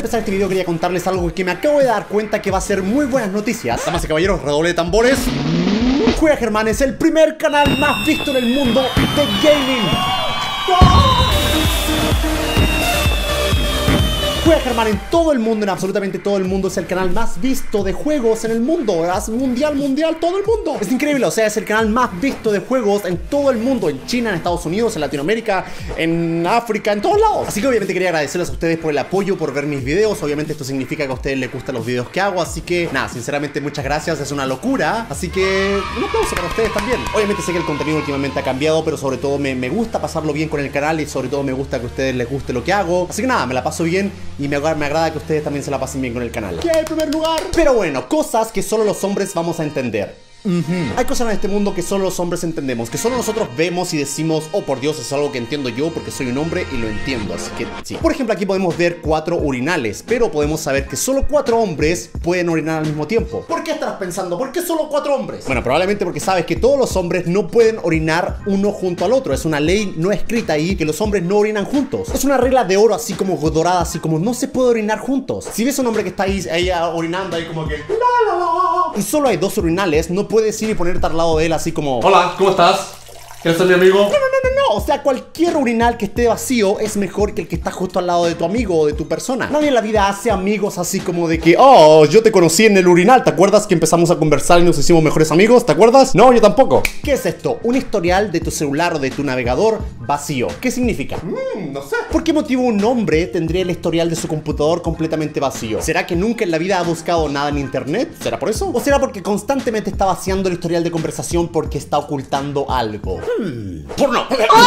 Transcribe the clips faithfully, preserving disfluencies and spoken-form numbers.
empezar este video quería contarles algo que me acabo de dar cuenta que va a ser muy buenas noticias. Damas y caballeros, redoble de tambores. Juega Germán es el primer canal más visto en el mundo de gaming. Juega Germán en todo el mundo, en absolutamente todo el mundo. Es el canal más visto de juegos en el mundo. Es mundial, mundial, todo el mundo. Es increíble, o sea, es el canal más visto de juegos en todo el mundo. En China, en Estados Unidos, en Latinoamérica, en África, en todos lados. Así que obviamente quería agradecerles a ustedes por el apoyo, por ver mis videos. Obviamente esto significa que a ustedes les gustan los videos que hago. Así que, nada, sinceramente muchas gracias. Es una locura. Así que, un aplauso para ustedes también. Obviamente sé que el contenido últimamente ha cambiado, pero sobre todo me, me gusta pasarlo bien con el canal. Y sobre todo me gusta que a ustedes les guste lo que hago. Así que nada, me la paso bien. Y me, me agrada que ustedes también se la pasen bien con el canal. ¿Qué? En primer lugar. Pero bueno, cosas que solo los hombres vamos a entender. Uh-huh. Hay cosas en este mundo que solo los hombres entendemos, que solo nosotros vemos y decimos, oh por Dios, es algo que entiendo yo porque soy un hombre y lo entiendo, así que sí. Por ejemplo, aquí podemos ver cuatro urinales, pero podemos saber que solo cuatro hombres pueden orinar al mismo tiempo. ¿Por qué estarás pensando? ¿Por qué solo cuatro hombres? Bueno, probablemente porque sabes que todos los hombres no pueden orinar uno junto al otro. Es una ley no escrita ahí que los hombres no orinan juntos. Es una regla de oro así como dorada, así como no se puede orinar juntos. Si ves a un hombre que está ahí, ahí orinando ahí como que la, la, la, y solo hay dos urinales, no puedes ir y ponerte al lado de él así como hola, ¿cómo estás? ¿Quieres ser mi amigo? No, no, no, no, no, o sea, cualquier urinal que esté vacío es mejor que el que está justo al lado de tu amigo o de tu persona. Nadie en la vida hace amigos así como de que, oh, yo te conocí en el urinal, ¿te acuerdas que empezamos a conversar y nos hicimos mejores amigos? ¿Te acuerdas? No, yo tampoco. ¿Qué es esto? Un historial de tu celular o de tu navegador vacío. ¿Qué significa? Mmm, no sé. ¿Por qué motivo un hombre tendría el historial de su computador completamente vacío? ¿Será que nunca en la vida ha buscado nada en internet? ¿Será por eso? ¿O será porque constantemente está vaciando el historial de conversación porque está ocultando algo? Hmm. ¡Porno!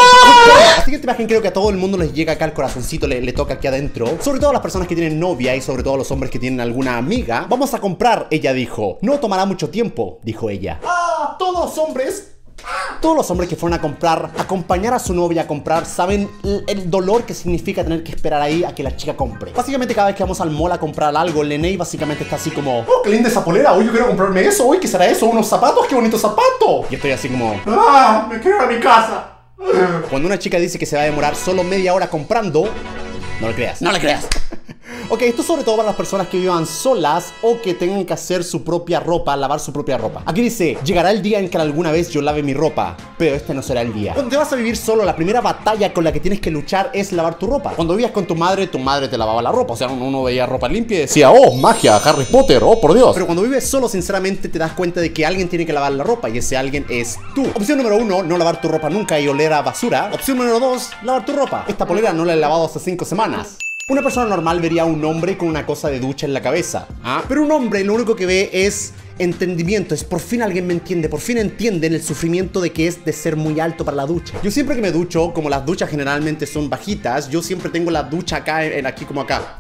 La siguiente imagen creo que a todo el mundo les llega acá al corazoncito, le, le toca aquí adentro. Sobre todo a las personas que tienen novia y sobre todo a los hombres que tienen alguna amiga. Vamos a comprar, ella dijo. No tomará mucho tiempo, dijo ella. ¡Ah! Todos los hombres... Todos los hombres que fueron a comprar, acompañar a su novia a comprar, saben el, el dolor que significa tener que esperar ahí a que la chica compre. Básicamente cada vez que vamos al mall a comprar algo, el Leney básicamente está así como, oh, qué linda esa polera, hoy yo quiero comprarme eso, hoy, ¿qué será eso? Unos zapatos, qué bonito zapato. Y estoy así como, ah, me quiero ir a mi casa. Cuando una chica dice que se va a demorar solo media hora comprando, no le creas, no le creas. Ok, esto sobre todo para las personas que vivan solas o que tengan que hacer su propia ropa, lavar su propia ropa. Aquí dice, llegará el día en que alguna vez yo lave mi ropa, pero este no será el día. Cuando te vas a vivir solo, la primera batalla con la que tienes que luchar es lavar tu ropa. Cuando vivías con tu madre, tu madre te lavaba la ropa. O sea, uno veía ropa limpia y decía, oh, magia, Harry Potter, oh, por Dios. Pero cuando vives solo, sinceramente, te das cuenta de que alguien tiene que lavar la ropa y ese alguien es tú. Opción número uno, no lavar tu ropa nunca y oler a basura. Opción número dos, lavar tu ropa. Esta polera no la he lavado hace cinco semanas. Una persona normal vería a un hombre con una cosa de ducha en la cabeza, ¿ah? Pero un hombre lo único que ve es entendimiento, es por fin alguien me entiende, por fin entienden el sufrimiento de que es de ser muy alto para la ducha. Yo siempre que me ducho, como las duchas generalmente son bajitas, yo siempre tengo la ducha acá, en aquí como acá.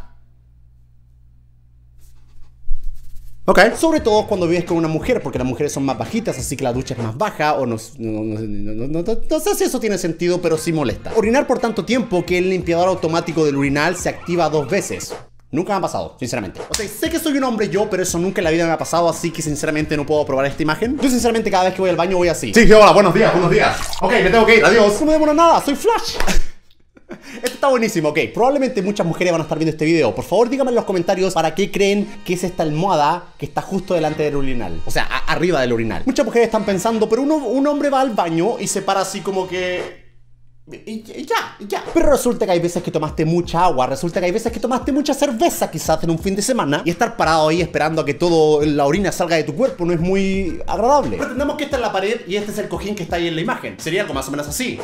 Ok. Sobre todo cuando vives con una mujer, porque las mujeres son más bajitas, así que la ducha es más baja, o no, no, no, no, no, no, no sé si eso tiene sentido, pero sí molesta. Orinar por tanto tiempo que el limpiador automático del urinal se activa dos veces. Nunca me ha pasado, sinceramente. O sea, sé que soy un hombre yo, pero eso nunca en la vida me ha pasado, así que sinceramente no puedo probar esta imagen. Yo sinceramente cada vez que voy al baño voy así. Sí, hola, buenos días, buenos días. Ok, me tengo que ir, adiós. No me demoro nada, soy Flash. Esto está buenísimo, ok. Probablemente muchas mujeres van a estar viendo este video. Por favor, díganme en los comentarios para qué creen que es esta almohada que está justo delante del urinal. O sea, a arriba del urinal. Muchas mujeres están pensando, pero uno, un hombre va al baño y se para así como que... Y, y ya, y ya. Pero resulta que hay veces que tomaste mucha agua. Resulta que hay veces que tomaste mucha cerveza quizás en un fin de semana. Y estar parado ahí esperando a que todo la orina salga de tu cuerpo no es muy agradable. Pretendemos que esta es la pared y este es el cojín que está ahí en la imagen. Sería algo más o menos así.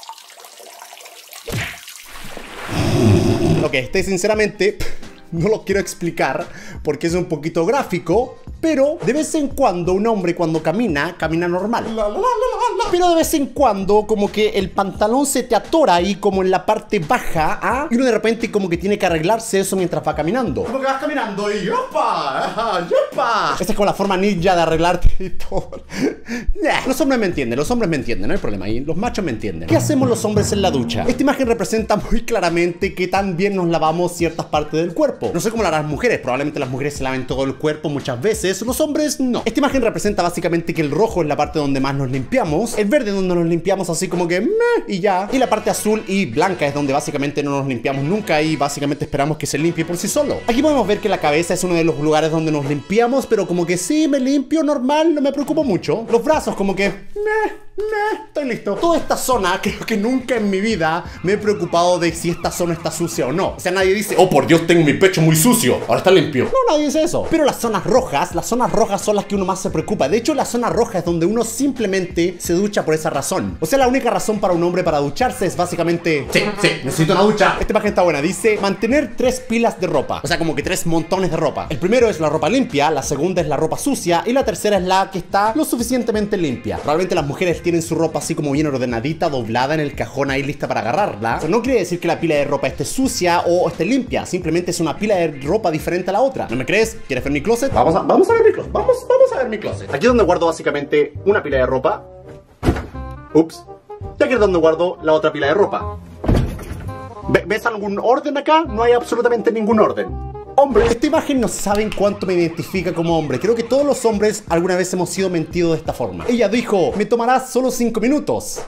Ok, este sinceramente no lo quiero explicar porque es un poquito gráfico, pero de vez en cuando un hombre cuando camina, camina normal. La, la, la, la, la. Pero de vez en cuando como que el pantalón se te atora ahí como en la parte baja, ¿ah? Y uno de repente como que tiene que arreglarse eso mientras va caminando. Como que vas caminando y ¡yopa! ¡yopa! Esta es como la forma ninja de arreglarte y todo. Los hombres me entienden, los hombres me entienden, no hay problema. Y los machos me entienden. ¿Qué hacemos los hombres en la ducha? Esta imagen representa muy claramente que tan bien nos lavamos ciertas partes del cuerpo. No sé cómo lo harán las mujeres, probablemente las mujeres se laven todo el cuerpo muchas veces. Entonces, los hombres no. Esta imagen representa básicamente que el rojo es la parte donde más nos limpiamos, el verde donde nos limpiamos así como que meh, y ya, y la parte azul y blanca es donde básicamente no nos limpiamos nunca y básicamente esperamos que se limpie por sí solo. Aquí podemos ver que la cabeza es uno de los lugares donde nos limpiamos, pero como que sí, me limpio normal, no me preocupo mucho. Los brazos como que meh, meh, estoy listo. Toda esta zona, creo que nunca en mi vida me he preocupado de si esta zona está sucia o no. O sea, nadie dice, oh por Dios, tengo mi pecho muy sucio, ahora está limpio. No, nadie dice eso. Pero las zonas rojas, las zonas rojas son las que uno más se preocupa. De hecho, la zona roja es donde uno simplemente se ducha por esa razón. O sea, la única razón para un hombre para ducharse es básicamente, sí, sí, necesito una ducha. Esta imagen está buena, dice, mantener tres pilas de ropa. O sea, como que tres montones de ropa. El primero es la ropa limpia, la segunda es la ropa sucia y la tercera es la que está lo suficientemente limpia. Probablemente las mujeres tienen su ropa así como bien ordenadita, doblada en el cajón ahí lista para agarrarla. Eso no quiere decir que la pila de ropa esté sucia o esté limpia, simplemente es una pila de ropa diferente a la otra. ¿No me crees? ¿Quieres ver mi closet? Vamos a, vamos a ver mi closet, vamos, vamos a ver mi closet. Aquí es donde guardo básicamente una pila de ropa. Ups. Y aquí es donde guardo la otra pila de ropa. ¿Ves algún orden acá? No hay absolutamente ningún orden. Hombre, esta imagen no saben cuánto me identifica como hombre. Creo que todos los hombres alguna vez hemos sido mentidos de esta forma. Ella dijo, me tomarás solo cinco minutos.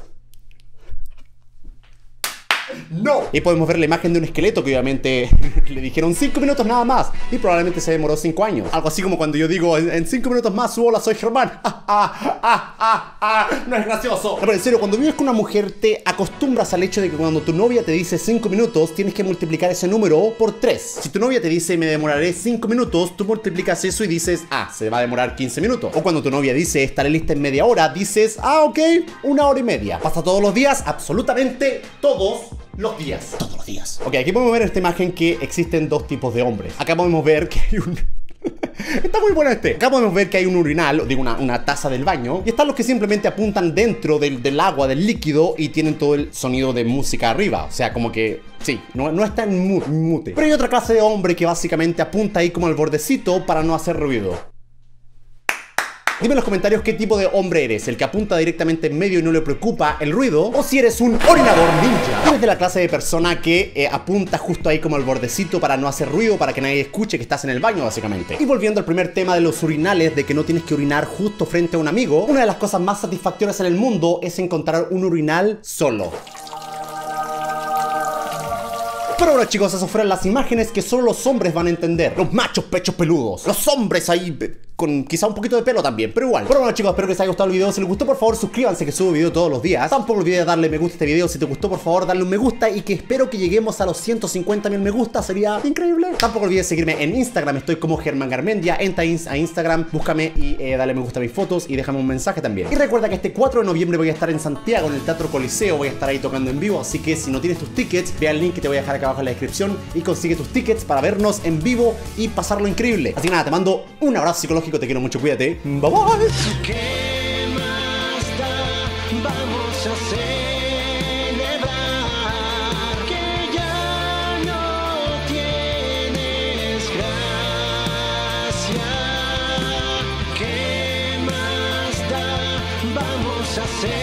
¡No! Y podemos ver la imagen de un esqueleto que obviamente le dijeron cinco minutos nada más y probablemente se demoró cinco años. Algo así como cuando yo digo, en cinco minutos más, su hola, soy Germán. Ah, ah, ah, ah, ah, no es gracioso. No, pero en serio, cuando vives con una mujer te acostumbras al hecho de que cuando tu novia te dice cinco minutos, tienes que multiplicar ese número por tres. Si tu novia te dice, me demoraré cinco minutos, tú multiplicas eso y dices, ah, se va a demorar quince minutos. O cuando tu novia dice, estaré lista en media hora, dices, ah, ok, una hora y media. Pasa todos los días, absolutamente todos los días. Todos los días. Ok, aquí podemos ver en esta imagen que existen dos tipos de hombres. Acá podemos ver que hay un... Está muy bueno este. Acá podemos ver que hay un urinal, digo una, una taza del baño. Y están los que simplemente apuntan dentro del, del agua, del líquido, y tienen todo el sonido de música arriba. O sea, como que... sí, no, no está en mute. Pero hay otra clase de hombre que básicamente apunta ahí como al bordecito para no hacer ruido. Dime en los comentarios qué tipo de hombre eres, el que apunta directamente en medio y no le preocupa el ruido, o si eres un orinador ninja. Tú eres de la clase de persona que eh, apunta justo ahí como al bordecito para no hacer ruido, para que nadie escuche que estás en el baño básicamente. Y volviendo al primer tema de los urinales, de que no tienes que orinar justo frente a un amigo, una de las cosas más satisfactorias en el mundo es encontrar un urinal solo. Pero bueno chicos, esas fueron las imágenes que solo los hombres van a entender. Los machos pechos peludos. Los hombres ahí con quizá un poquito de pelo también, pero igual. Pero bueno chicos, espero que les haya gustado el video. Si les gustó, por favor suscríbanse, que subo video todos los días. Tampoco olviden darle me gusta a este video. Si te gustó, por favor darle un me gusta. Y que espero que lleguemos a los ciento cincuenta mil me gusta. Sería increíble. Tampoco olvides seguirme en Instagram. Estoy como Germán Garmendia. Entra a Instagram, búscame y eh, dale me gusta a mis fotos. Y déjame un mensaje también. Y recuerda que este cuatro de noviembre voy a estar en Santiago, en el Teatro Coliseo. Voy a estar ahí tocando en vivo. Así que si no tienes tus tickets, ve al link que te voy a dejar acá abajo en la descripción y consigue tus tickets para vernos en vivo y pasarlo increíble. Así que nada, te mando un abrazo psicológico, te quiero mucho, cuídate. Bye bye. ¿Qué más da? Vamos a celebrar que ya no tienes gracia. ¿Qué más da? Vamos a celebrar.